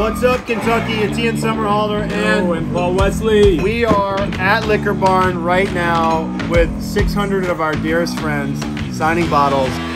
What's up, Kentucky? It's Ian Summerhalder and Paul Wesley. We are at Liquor Barn right now with 600 of our dearest friends signing bottles.